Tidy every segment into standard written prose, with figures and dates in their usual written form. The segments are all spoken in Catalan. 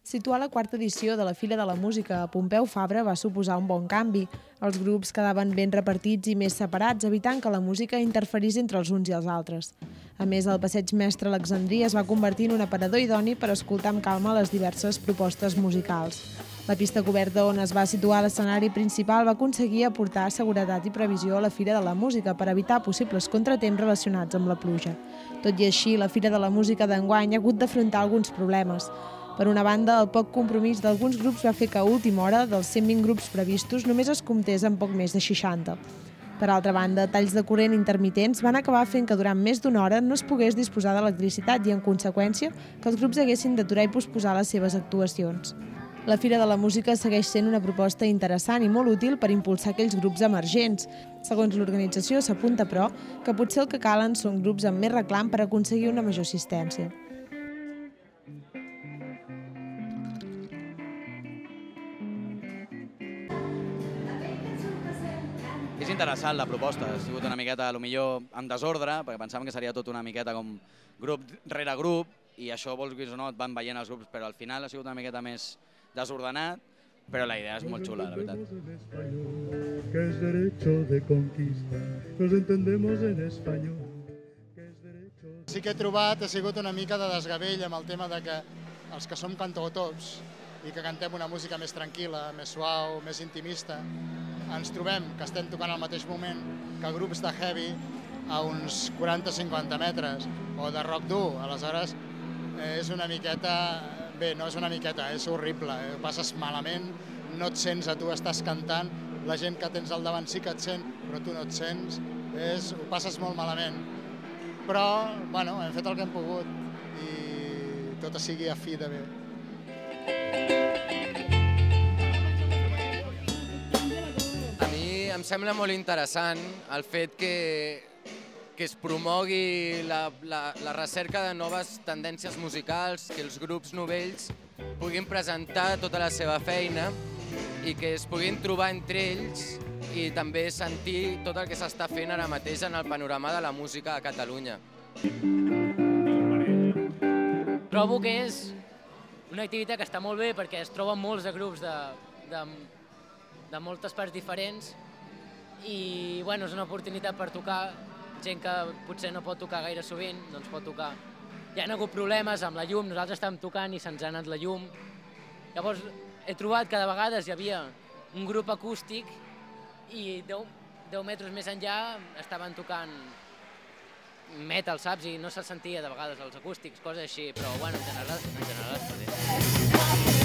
Situar la quarta edició de la Fira de la Música a Pompeu Fabra va suposar un bon canvi. Els grups quedaven ben repartits i més separats, evitant que la música interferís entre els uns i els altres. A més, el passeig Mestre Alexandria es va convertir en un aparador idoni per escoltar amb calma les diverses propostes musicals. La pista coberta on es va situar l'escenari principal va aconseguir aportar seguretat i previsió a la Fira de la Música per evitar possibles contratemps relacionats amb la pluja. Tot i així, la Fira de la Música d'enguany ha hagut d'afrontar alguns problemes. Per una banda, el poc compromís d'alguns grups va fer que a última hora, dels 120 grups previstos, només es comptés amb poc més de 60. Per altra banda, talls de corrent intermitents van acabar fent que durant més d'una hora no es pogués disposar d'electricitat i, en conseqüència, que els grups haguessin d'aturar i posposar les seves actuacions. La Fira de la Música segueix sent una proposta interessant i molt útil per impulsar aquells grups emergents. Segons l'organització, s'apunta, però, que potser el que calen són grups amb més reclam per aconseguir una major assistència. És interessant la proposta, ha sigut una miqueta, millor en desordre, perquè pensàvem que seria tot una miqueta com grup rere grup, i això, vols dir o no, et van veient els grups, però al final ha sigut una miqueta més desordenat, però la idea és molt xula, la veritat. Que es derecho de conquista, nos entendemos en español. Sí que he trobat, ha sigut una mica de desgavell amb el tema de que els que som cantautors i que cantem una música més tranquil·la, més suau, més intimista, ens trobem que estem tocant al mateix moment que grups de heavy a uns 40-50 metres o de rock dur. Aleshores, és una miqueta... Bé, no és una miqueta, és horrible. Ho passes malament, no et sents a tu, estàs cantant, la gent que tens al davant sí que et sent, però tu no et sents, ho passes molt malament. Però, bueno, hem fet el que hem pogut i tot sigui a fi de bé. Em sembla molt interessant el fet que es promogui la recerca de noves tendències musicals, que els grups novells puguin presentar tota la seva feina i que es puguin trobar entre ells i també sentir tot el que s'està fent ara mateix en el panorama de la música a Catalunya. Trobo que és una activitat que està molt bé perquè es troben molts de grups de moltes parts diferents i és una oportunitat per tocar. Gent que potser no pot tocar gaire sovint, doncs pot tocar. Hi ha hagut problemes amb la llum, nosaltres estàvem tocant i se'ns ha anat la llum. Llavors he trobat que de vegades hi havia un grup acústic i 10 metres més enllà estaven tocant metal, saps? I no se sentia de vegades els acústics, coses així, però en general està bé.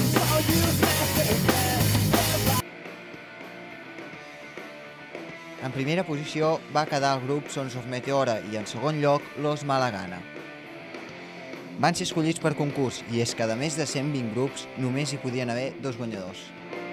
En primera posició va quedar el grup Sons of Meteora i en segon lloc Los Malagana. Van ser escollits per concurs i és que de més de 120 grups només hi podien haver 2 guanyadors.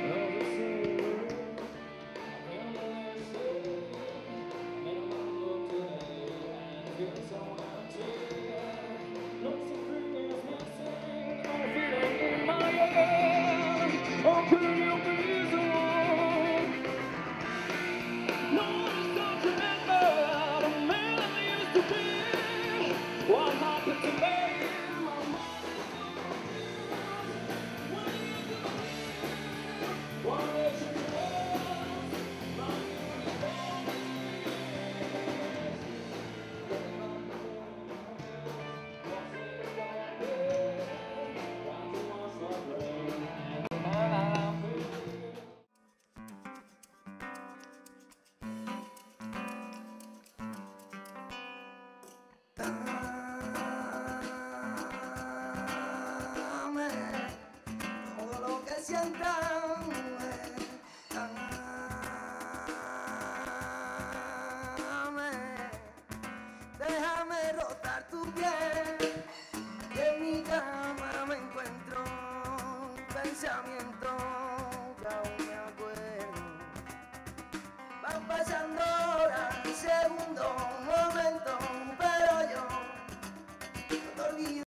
Déjame rotar tu piel, que en mi cama me encuentro un pensamiento que aún me acuerdo. Van pasando horas, segundos, momentos, pero yo no te olvido.